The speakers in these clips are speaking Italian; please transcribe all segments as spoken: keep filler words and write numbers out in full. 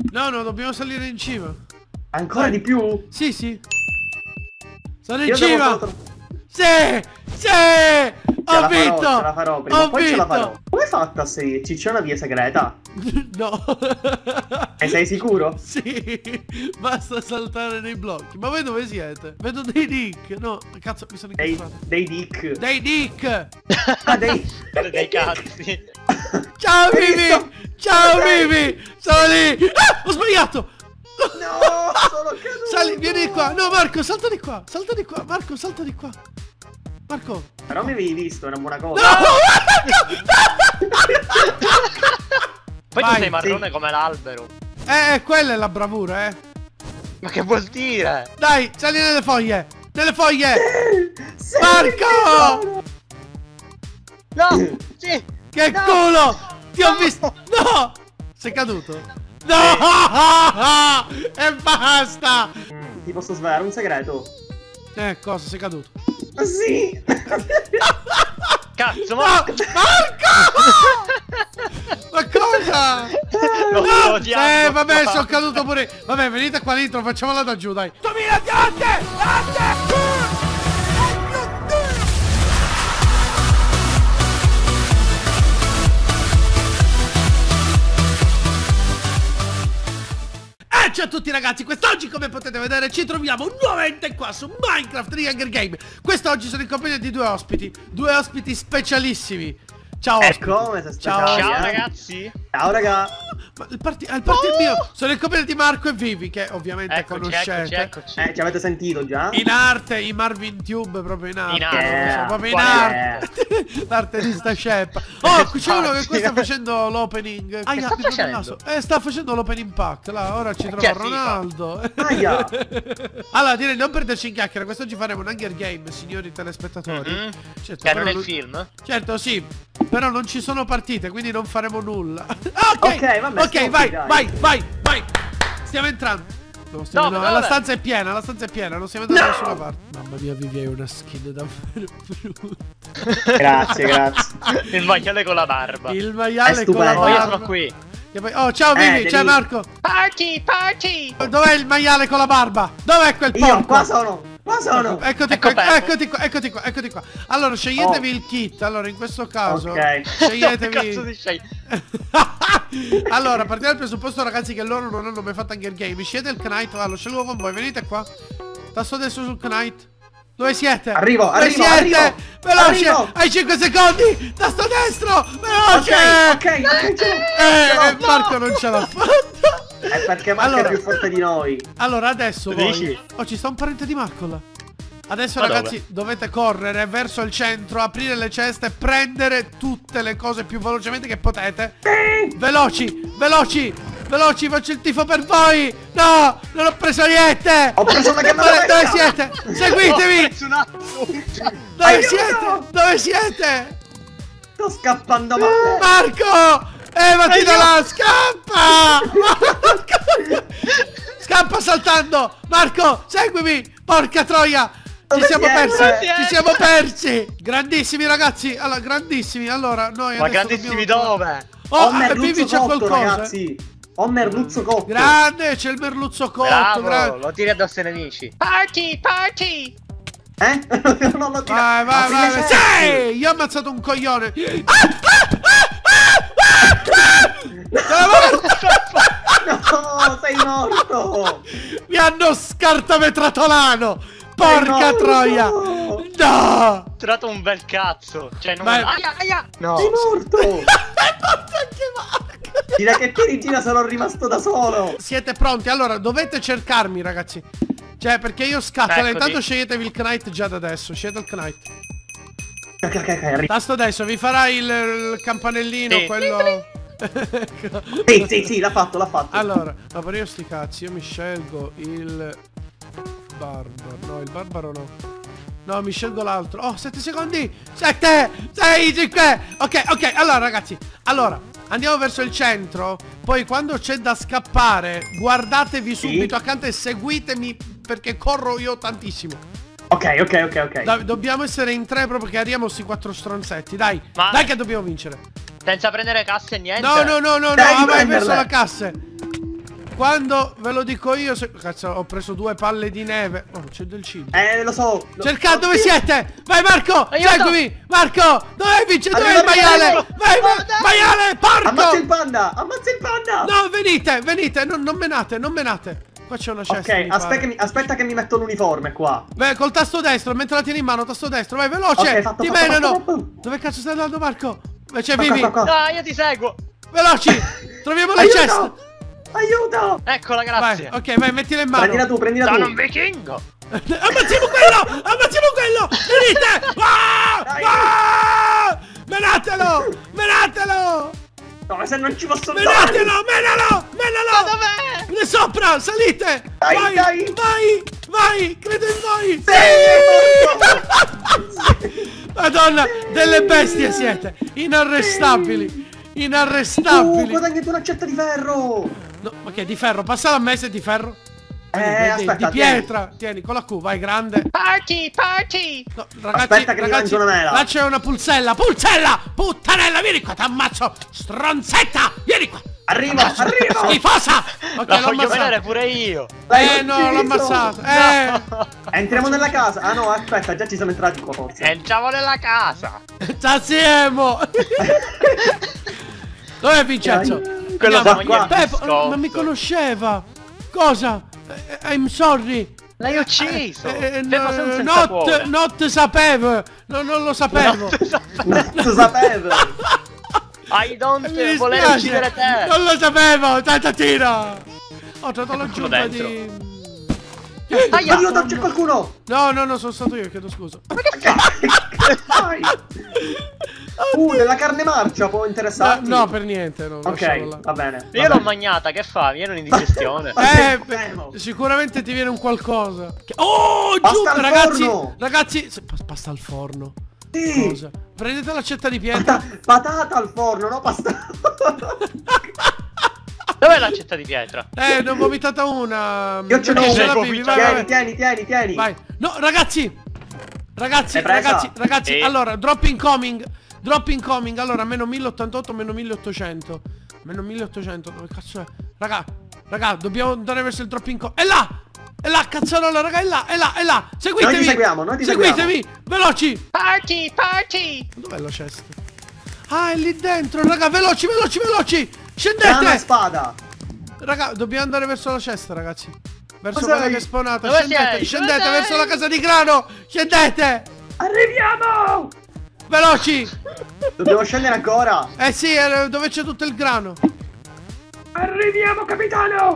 No, no, dobbiamo salire in cima. Ancora di più? Sì, sì. Sono in Io cima. devo... Sì, sì. Ce Ho la vinto. farò, ce la farò, prima Ho o poi vinto. ce la farò. Come hai fatto a salirci? C'è una via segreta? No. E sei sicuro? Sì, basta saltare nei blocchi. Ma voi dove siete? Vedo dei dick. No, cazzo, mi sono Dei, incazzato. dei dick. Dei dick. Ah, dei... dei cazzi. Ciao Hai Vivi. visto? Ciao Ok. Vivi. Sono lì. Ah, ho sbagliato. No, sono caduto. Sali, vieni qua. No, Marco, salta di qua. Salta di qua. Marco, salta di qua. Marco. Però mi avevi visto, è una buona cosa. No, Poi Vai, tu sei marrone sì. come l'albero. Eh, quella è la bravura, eh. Ma che vuol dire? Dai, sali nelle foglie. Nelle foglie. Sei Marco! No! Sì! Che No! culo! Ti ho visto! No! Sei caduto? No! E basta! Ti posso svelare un segreto? Eh, cosa? Sei caduto? Ah, sì! Cazzo, No! ma... Marco! Ma cosa? Lo No! sto odiando. Eh, vabbè, sono caduto pure. Vabbè, venite qua dentro, facciamola da giù, dai. duemila diamante! E ciao a tutti ragazzi, quest'oggi come potete vedere ci troviamo nuovamente qua su Minecraft The Hunger Game. Quest'oggi sono in compagnia di due ospiti, due ospiti specialissimi. Ciao E ospiti. come sei Ciao. speciale, Ciao eh? ragazzi. Ciao raga. Ma il party, il party è mio. Sono in compagnia di Marco e Vivi, che ovviamente Eccoci, conoscete. eccoci, eccoci. Eh, ci avete sentito già? In arte, i Marvin Tube proprio in arte. In arte. Sono proprio in Qual è? arte. L'arte di sta sceppa. Oh, qui c'è uno che qua sta facendo l'opening. Aia, sta mi prende il facendo? naso. Eh, sta facendo l'opening pack. Là, ora ci Che trova figa. Ronaldo. Aia. Allora, direi non perderci in chiacchiera. Quest'oggi faremo un Hunger Game, signori telespettatori. Mhm. Certo, Che però non è non- il film? Certo, sì. Però non ci sono partite, quindi non faremo nulla. Ah, ok, Ok, vabbè, ok, stiamo vai, qui, dai. vai, vai, vai. Stiamo entrando. No, stiamo Dove, no, la dove? stanza è piena, la stanza è piena, non stiamo andando da No. nessuna parte. Mamma mia, Vivi, hai una skin davvero brutta. Grazie, grazie. Il maiale con la barba. Il maiale È con la stupendo. Oh, io barba. sono qui. Che poi- Oh, ciao Eh, Vivi, devi- ciao Marco. Party, party. Dov'è il maiale con la barba? Dov'è quel porco? Io qua sono. Qua sono. Eccoti Ecco qua, Peppo. eccoti qua, eccoti qua, eccoti qua. Allora, sceglietevi Oh. il kit. Allora, in questo caso, Ok. Che sceglietevi. cazzo di scegli? Allora, partiamo dal presupposto, ragazzi, che loro non hanno mai fatto Hunger Game. Scegliete il Knight, va, lo scelgo con voi, venite qua. Tasto adesso sul Knight. Dove siete? Arrivo, Dove arrivo, siete? arrivo. Veloce! Arrivo. Hai cinque secondi! Tasto destro! Veloce! Ok, ok, ok, ce l'ho. Eh, Ce l'ho. eh, Marco non ce l'ha fatta. È perché Marco Allora. è più forte di noi. Allora, adesso Dici? voi... Oh, ci sta un parente di Marco là. Adesso Ma ragazzi dove? dovete correre verso il centro, aprire le ceste, prendere tutte le cose più velocemente che potete. Veloci, veloci, veloci, faccio il tifo per voi. No, non ho preso niente. Ho preso una canna Dove, dove vecchia. siete? Ho Seguitemi. preso un attimo. Dove Aiuto. siete? Dove siete? Sto scappando male. Marco, evati da là, scappa. Marco. Scappa saltando. Marco, seguimi. Porca troia. Ci Dove siamo siete? persi, Dove ci siete? siamo persi. Grandissimi ragazzi, allora grandissimi. Allora noi Ma adesso grandissimi dobbiamo... dove? Oh, Ho ah, merluzzo Vivi c'è cotto, qualcosa. ragazzi. Ho merluzzo cotto. Grande, c'è il merluzzo cotto. Bravo, grande. lo tiri addosso ai nemici. Party, party. Eh? Non l'ho tirato. Vai, vai, Apri vai, le vai. ceste. Sì, io ho ammazzato un coglione. Ah, ah, No, sei morto. Mi hanno scartavetratolano. Porca morto. troia. No. Ho tirato un bel cazzo. Cioè, non... Ma- Aia, aia. No. Sei morto. È morto anche Marco. Direi che Tirigina sono rimasto da solo. Siete pronti? Allora, dovete cercarmi, ragazzi. Cioè, perché io scatto. Allora, Eccoti. intanto sceglietevi il Knight già da adesso. Scegliete il Knight. Ok, ok, ok, arrivo. Tasto adesso, vi farà il, il campanellino, Sì. quello... Ecco. Sì, sì, sì, l'ha fatto, l'ha fatto. Allora, ma per io sti cazzi, io mi scelgo il... Barbaro, no, il barbaro no. No, mi scelgo l'altro. Oh, sette secondi. sette, sei, cinque. Ok, ok, allora ragazzi. Allora, andiamo verso il centro. Poi quando c'è da scappare, guardatevi subito accanto e seguitemi, perché corro io tantissimo. Ok, ok, ok, ok. Dai, dobbiamo essere in tre proprio che arriviamo sti quattro stronzetti. Dai, Ma- dai che dobbiamo vincere. Senza prendere casse e niente. No, no, no, no, no, Dai, ah, vai prenderle. verso la cassa. Quando ve lo dico io, se... Cazzo, ho preso due palle di neve. Oh, c'è del cibo. Eh, lo so. Lo... Cercate, dove siete? Vai Marco, Aiuto! Seguimi. Marco, dove vince? Dove è il Arriva, maiale? arriva, Vai, arriva. ma- maiale, porco! Ammazza il panda! Ammazza il panda! No, venite, venite, non, non menate, non menate. Qua c'è una cesta. Ok, mi aspetta pare. che, mi, aspetta che mi metto l'uniforme qua. Beh, col tasto destro, mentre la tieni in mano, tasto destro, vai veloce! Ok, fatto, Ti fatto, menano! fatto, fatto. Dove cazzo stai andando, Marco? Dove c'è Qua, Vivi? qua, qua, qua. Ah, io ti seguo. Veloci! Troviamo le Aiuto! ceste! Aiuto! Eccola, Vai, grazie. ok, vai, mettila in mano. Prendila tu, prendila Sono tu. un vichingo. Ammazziamo quello! Ammazziamo quello! Venite! Ah! Dai. Ah! Menatelo! Menatelo! No, ma se non ci posso andare. Menatelo! Menalo! Ma Menalo! dov'è? Lì sopra! Salite! Dai, vai! dai. Vai! Vai! Credo in voi! Sì! Madonna! Delle bestie siete! Inarrestabili! Uh, Inarrestabili! guadagnate un'accetta di ferro! No, ma che è di ferro? Passala a me se è di ferro! Eh, Di- di- aspetta, di pietra! Tieni, con la Q, vai grande! Party, party. No, ragazzi, Aspetta che mi ragazzi, mangio una mela. là c'è una pulsella! Pulsella! Puttanella, vieni qua, t'ammazzo! Stronzetta! Vieni qua! Arriva, arriva! Schifosa! Ok, La l'ho voglio vedere ammazzato! pure io. Dai, Eh no, l'ho ucciso. ammazzato! Eh! Entriamo nella casa. Ah no, aspetta, già ci siamo entrati qua forse. Entriamo nella casa. Taziemo! Dov'è Vincenzo? Quello Andiamo. da qua. Beh, biscotto. ma mi conosceva! Cosa? Eh, I'm sorry! L'hai ucciso. Eh, Fermo no, senza not, cuore. not sapevo! No, non lo sapevo! Non lo sapevo. I don't Mi voler dispiace. uccidere te. Non lo sapevo! Tanta tira! Ho trovato la qualcuno giunta dentro. di... Aia. Aiuto, c'è qualcuno! No, no, no, sono stato io, chiedo scusa. Dai. Uh, della carne marcia può No, interessarti? no, per niente, no, lascialo Ok, là. va bene. Io va l'ho bene. magnata, che fa? Viene un'indigestione. Eh, Fermo. beh, sicuramente ti viene un qualcosa. Che- Oh, Pasta giù, al ragazzi, forno. ragazzi, se- pas- pasta al forno. Sì. Cosa? Prendete l'accetta di pietra. Pata- patata al forno, no pasta. Dov'è l'accetta di pietra? Eh, ne ho vomitata una. Io ce n'ho Eh, una. ce la Tieni, bevi, vai, vai, vai. Tieni, tieni, tieni. Vai. No, ragazzi. Ragazzi, L'hai presa? ragazzi, ragazzi, Sì. allora, drop incoming. Drop incoming, allora, meno mille ottantotto, meno mille ottocento. Meno mille ottocento, dove cazzo è? Raga, raga, dobbiamo andare verso il drop incoming. È là! È là, cazzarola, raga, è là, è là, è là. Seguitemi. Noi ti seguiamo, noi ti Seguitemi, veloci. Party, party. Dov'è la cesta? Ah, è lì dentro, raga, veloci, veloci, veloci. Grana Scendete. spada. Raga, dobbiamo andare verso la cesta, ragazzi. Verso Dove quella sei? che è spawnata. Dove Scendete, sei? scendete Dove verso sei? la casa di grano. Scendete. Arriviamo. Veloci. Dobbiamo scendere ancora. Eh sì, eh, dove c'è tutto il grano. Arriviamo, capitano.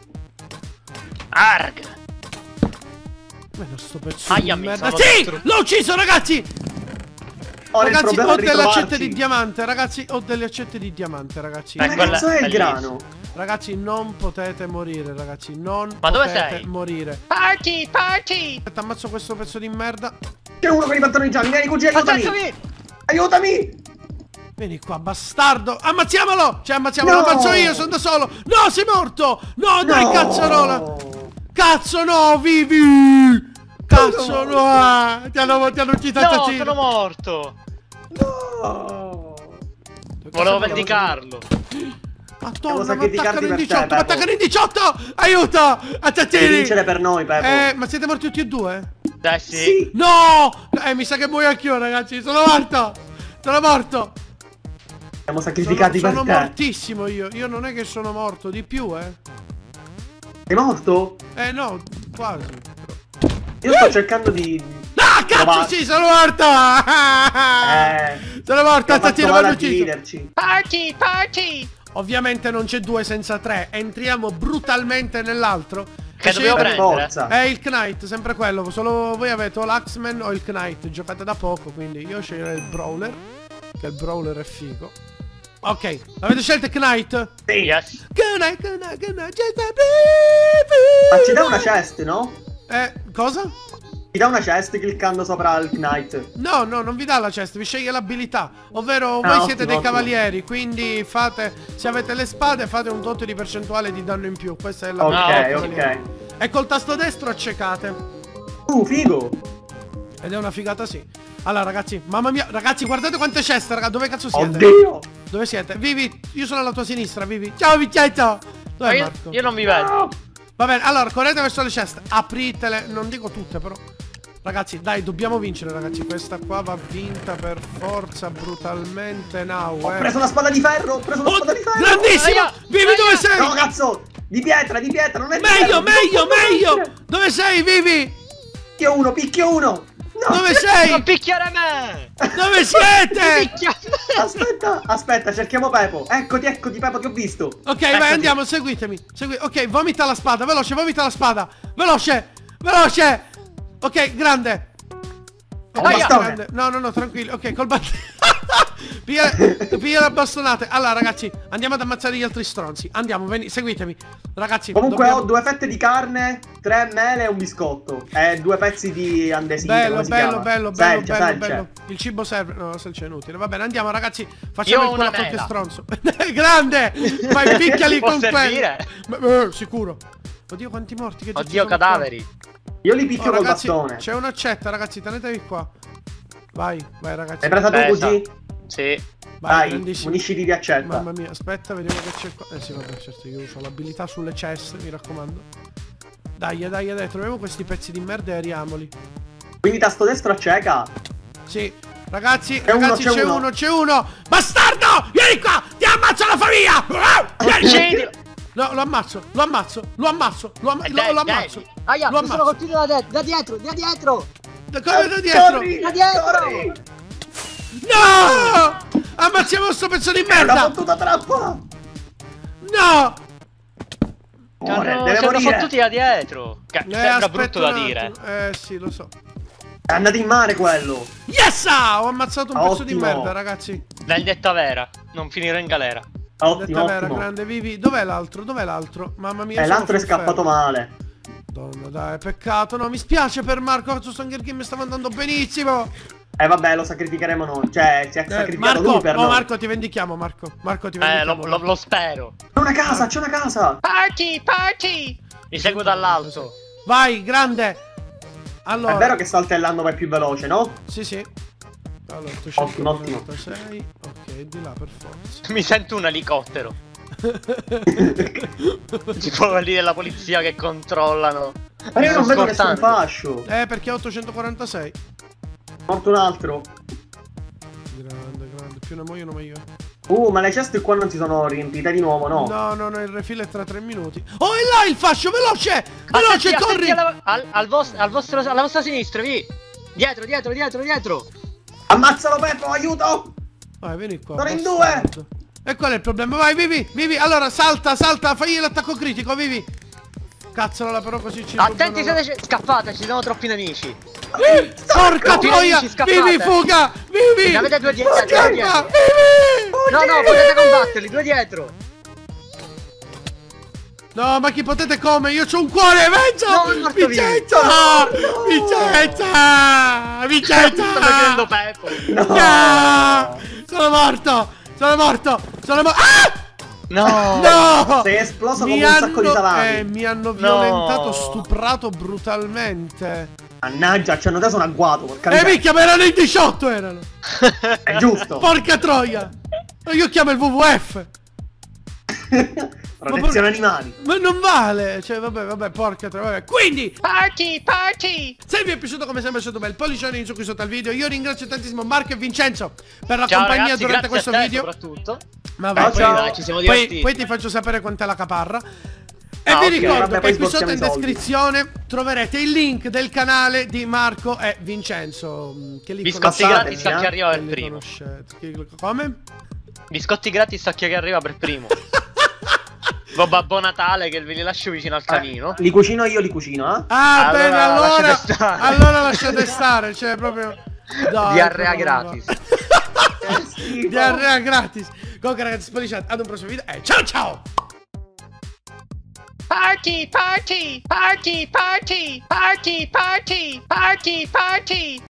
Arg. Ma non sto pezzo Aia, di mi merda. sono Sì, dentro. l'ho ucciso, ragazzi. Ora il Ragazzi, problema ho è delle accette ritrovarci. di diamante, ragazzi, ho delle accette di diamante, ragazzi. Eh, Ma quella- cazzo è il bellissimo. grano? Ragazzi, non potete morire, ragazzi, non Ma dove potete sei? morire. Party, party. Aspetta, ammazzo questo pezzo di merda. C'è uno con i pantaloni gialli. Vieni, cugino, aiutami. Aiutami. Aiutami. Vieni qua, bastardo. Ammazziamolo. Cioè, ammazziamolo, No. lo ammazzo io, sono da solo. No, sei morto. No, dai, No. cazzarola. Cazzo, no, vivi. Cazzo, No. no. ah, Ti hanno, ti hanno ucciso No, assassino. sono morto. No. Volevo vendicarlo. Madonna, mi sacrificarti attaccano in per te, diciotto, mi Peppo. attaccano in diciotto. Aiuto, Devi assassini. vincere per noi, Peppo. Eh, ma siete morti tutti e due? Dai, sì. Sì. No! Eh, mi sa che muoio anch'io, ragazzi. Sono morto. Sono morto. Siamo Sono, sacrificati sono per te. mortissimo io. Io non è che sono morto, di più, eh. Sei morto? Eh, no, quasi. Io sto cercando di... Ah, cazzo, Prova- sì, sono morto! Eh... Sono morto, Ho fatto assassino, male mi a hanno ucciso. dividerci. Party, party. Ovviamente non c'è due senza tre. Entriamo brutalmente nell'altro. Che E dobbiamo scegli- Per prendere? forza. È il Knight, sempre quello. Solo voi avete o l'Axeman o il Knight. Giocate da poco, quindi io sceglierei il Brawler. Che il Brawler è figo. Ok, avete scelto il Knight? Sì. Yes. Knight, Knight, Knight, just a Ma ci dà una chest, no? Eh, cosa? Ti dà una chest cliccando sopra il knight. No, no, non vi dà la chest, vi sceglie l'abilità. Ovvero voi Ah, siete ottimo, dei ottimo. cavalieri, quindi fate, se avete le spade fate un tot di percentuale di danno in più. Questa è la Ok, Ah, ok. E col tasto destro accecate. Uh, figo. Ed è una figata, sì. Allora ragazzi, mamma mia, ragazzi, guardate quante ceste, raga. Dove cazzo siete? Oddio. Dove siete? Vivi, io sono alla tua sinistra, Vivi. Ciao Vincenzo. Dov'è io, Marco? io non mi vedo. Va bene, allora correte verso le ceste. Apritele, non dico tutte però. Ragazzi, dai, dobbiamo vincere, ragazzi. Questa qua va vinta per forza, brutalmente. Now, Ho eh. preso una spada di ferro, ho preso una Oh, spada di ferro. grandissimo! Aia, Vivi, aia. dove sei? No, cazzo! Di pietra, di pietra, non è di Meglio, ferro, meglio, non posso meglio! vincere. Dove sei, Vivi? Picchio uno, picchio uno! No! Dove Non sei? picchiare me! Dove siete? Picchia me! Aspetta, aspetta, cerchiamo Pepo. Eccoti, eccoti, Pepo, ti ho visto. Ok, Eccoti. vai, andiamo, seguitemi. Segui ok, vomita la spada, veloce, vomita la spada. Veloce, veloce. Ok, grande. Ok, Aia. grande. No, no, no, tranquilli. Ok, col bastone. Piglia, piglia le bastonate. Allora, ragazzi, andiamo ad ammazzare gli altri stronzi. Andiamo, veni, seguitemi. Ragazzi, Comunque dobbiamo... ho due fette di carne, tre mele e un biscotto. E due pezzi di andesite. Bello, come si bello, chiama? bello, bello, Selce, bello, selce. bello. Il cibo serve. No, la selce è inutile. Va bene, andiamo, ragazzi. Facciamo Io il ho culo una a qualche mela. stronzo. Grande! Vai, picchiali Può con quello. servire? Eh, sicuro. Oddio, quanti morti che già ci Oddio, sono qua. cadaveri. Io li picchio Oh, col ragazzi, bastone. c'è un'accetta, ragazzi, tenetevi qua. Vai, vai, ragazzi. Hai presa tu Pesa. così? Sì. Dai, grandissimo. unisciti di accetta. Mamma mia, aspetta, vediamo che c'è qua. Eh sì, vabbè, certo, io uso l'abilità sulle ceste, mi raccomando. Dai, dai, dai, troviamo questi pezzi di merda e ariamoli. Quindi tasto destro a cieca. Sì, ragazzi, C'è uno, ragazzi, c'è c'è uno. uno, c'è uno. Bastardo! Vieni qua! Ti ammazzo la famiglia! Vieni! Uccidilo! No, lo ammazzo, lo ammazzo, lo ammazzo, lo, amma- Eh, lo, dai, lo dai. ammazzo. Aia, Lo mi sono ammazzo. colpito da, de da dietro, da dietro! Da come da dietro? Corri, Da dietro! corri! No! Ammazziamo sto pezzo di È una merda! fottuta trappola! No! Muore, Hanno- deve si hanno morire. fottuti da dietro. Che Eh, sembra aspetta brutto un da attimo. dire. Eh sì, lo so. È andato in mare quello. Yes! Ho ammazzato un pezzo di Ottimo. merda, ragazzi. Vendetta vera. Non finire in galera. Ottimo, Detta vera, ottimo. grande vivi. Dov'è l'altro? Dov'è l'altro? Mamma mia. E sono l'altro è sul scappato ferro. male. Madonna, dai, peccato. No, mi spiace per Marco. Su Hunger Game stava andando benissimo. E vabbè, lo sacrificheremo noi. Cioè, si è Eh, sacrificato Marco, lui per oh, noi. Marco, ti vendichiamo, Marco. Marco, ti Eh, vendichiamo. lo, lo- lo spero. C'è una casa, c'è una casa. Party, party! Mi seguo dall'alto. Vai, grande. Allora. È vero che saltellando vai più veloce, no? Sì, sì. Allora, Ottimo, ottimo. ottocentonovantasei. Ok, di là per forza. Mi sento un elicottero. Tipo quelli della polizia che controllano. Ma io non Sto vedo nessun scortando. fascio. Eh, perché è ottocentoquarantasei. Morto un altro. Grande, grande. Più ne muoiono meglio. Uh, ma le ceste qua non si sono riempite di nuovo, no? No, no, no, il refill è tra tre minuti. Oh, è là il fascio, veloce! Veloce, Aspetti, corri! aspetti alla, al, al vos- al vostro, alla vostra sinistra, vi. Dietro, dietro, dietro, dietro. Ammazzalo, Peppo, aiuto! Vai, vieni qua. Sono in bastardo. E qual è il problema? Vai, vivi, vivi. Allora, salta, salta, fagli l'attacco critico, vivi. Cazzola, però così ci Attenti, rubano- siete scappate, ci sono troppi nemici. Eh, Porca Tutti troia! nemici, scappate. Vivi, fuga! Vivi! Ne avete due dietro, Scappa, due dietro. vivi! No, no, potete combatterli, due dietro. No, ma chi potete come? Io c'ho un cuore, Venzo! No, è morto Vincenzo! Vincenzo! Vincenzo! Sto facendo Peppo. No! No! Sono morto! Sono morto! Sono morto! Ah! No. No! Sei esploso Mi come un sacco di hanno, salami. eh, mi hanno violentato, No. stuprato brutalmente. Mannaggia, ci hanno dato un agguato, porca Eh miseria. minchia, ma erano in diciotto erano! È giusto. Porca troia! Io chiamo il W W F! Protezione animali. Ma non vale! Cioè, vabbè, vabbè, porca troia, vabbè. Quindi, Party, party. se vi è piaciuto come sempre sotto bel pollicione in su qui sotto al video. Io ringrazio tantissimo Marco e Vincenzo per la Ciao compagnia ragazzi, durante grazie questo a te video. soprattutto. Ma Ciao, vai, poi, ciao. Dai, ci siamo poi, divertiti. poi ti faccio sapere quant'è la caparra. E Ah, vi ok. ricordo Vabbè, che poi qui sotto sborsiamo in i soldi. descrizione troverete il link del canale di Marco e Vincenzo. mm, Che li Biscotti conoscete, gratis a chi eh? arriva che per li primo. conoscete. Chi- Come? Biscotti gratis a chi arriva per primo. Babbo Natale che ve li lascio vicino al camino. Li cucino io, li cucino, eh? Ah, Allora, bene, allora. lasciate stare. Allora lasciate stare, cioè proprio. Dai, Diarrea proprio, gratis. Che schifo. Diarrea gratis. Comunque ragazzi, spoilerate, ad un prossimo video e ciao ciao! Party, party, party, party, party, party, party, party.